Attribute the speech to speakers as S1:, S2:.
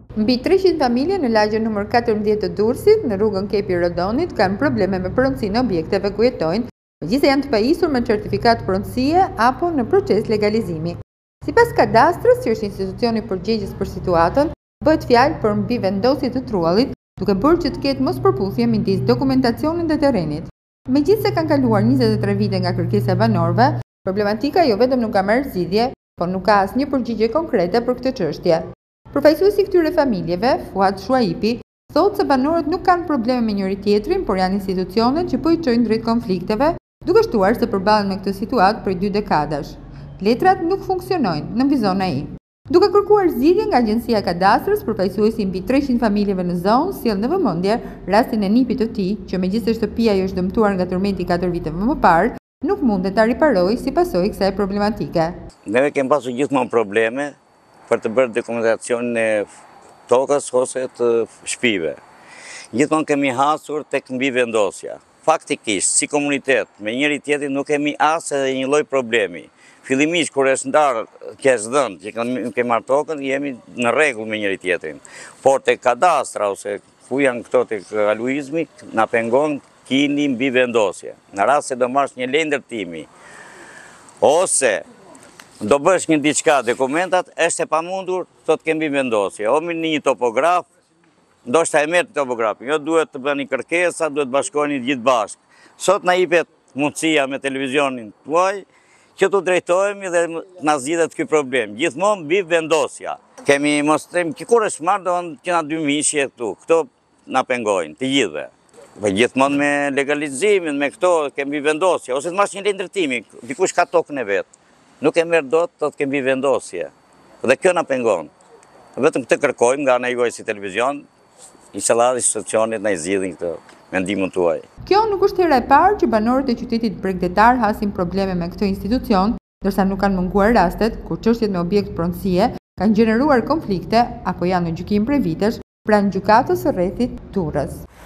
S1: Mbi 300 familje në lagjen nr. 14 të Durrësit, në rrugën Kepi Rodonit, kanë probleme me pronësinë e objekteve ku jetojnë, megjithëse janë të pajisur me certifikat pronësie apo në proces legalizimi. Sipas kadastrës, që është institucioni përgjegjës për situatën, bëhet fjalë për mbivendosje të truallit, duke bërë që të ketë mospërputhje midis dokumentacionit dhe terrenit. Megjithëse kanë kaluar 23 vite nga kërkesa e banorëve, problematika jo vetëm nuk ka marrë zgjidhje, por nuk ka asnjë përgjigje konkrete për këtë çështje. Përfaqësuesi i këtyre familjeve, Fuad Shuaipi, thotë se banorët nuk kanë probleme me njëri tjetrin, por janë institucionet që po i çojnë drejt konflikteve, duke shtuar se përballen me këtë situatë prej 2 dekadash. Letrat nuk funksionojnë, nënvizon ai. Duke kërkuar zgjidhje nga Agjencia e Kadastrës, përfaqësuesi mbi 300 familjeve në zonë sjell në vëmendje rastin e nipit të tij, që megjithëse shtëpia i është dëmtuar nga tërmeti 4 vite më parë, nuk mundet ta riparojë si pasojë kësaj problematike.
S2: Neve kemi pasur gjithmonë probleme për të bërë dokumentacionin e tokës ose të shtëpive. Gjithmonë kemi hasur tek mbivendosja. Faktikisht, si komunitet, me njëri tjetrin nuk kemi as edhe një lloj problemi. Fillimisht kur është ndarë keqdhënë që kemi marrë tokën, jemi në rregull me njëri tjetrin. Por tek kadastra ose ku janë këto tek aluizmi, na pengon kini mbivendosje. Në rast se do marrësh një lejë ndërtimi ose do bësh një diçka dokumentat, është e pamundur, thot kemi vendosje. O me një topograf, ndoshta e merr topografin, jo duhet të bëni kërkesa, duhet bashkoheni gjithë bashkë. Sot na jepet mundësia me televizionin tuaj që të drejtohemi dhe na zgjidhet ky problem. Gjithmonë mbi vendosja. Kemi mos them që kur është marrë do që na 2 mishje këtu. Këto na pengojnë të gjithëve. Po gjithmonë me legalizimin, me këto kemi vendosje, ose të marrësh një lejë ndërtimi, dikush ka tokën e vet. Nuk e merr dot, thotë kemi vendosje. Dhe kjo na pengon. Vetëm këtë kërkojmë nga ana juaj si televizion, inshallah institucionet na i zgjidhin këtë mendimin tuaj.
S1: Kjo nuk është hera e parë që banorët e qytetit bregdetar hasin probleme me këtë institucion, ndërsa nuk kanë munguar rastet kur çështjet me objekt pronësie kanë gjeneruar konflikte apo janë në gjykim prej vitesh pranë gjykatës së rrethit Durrës.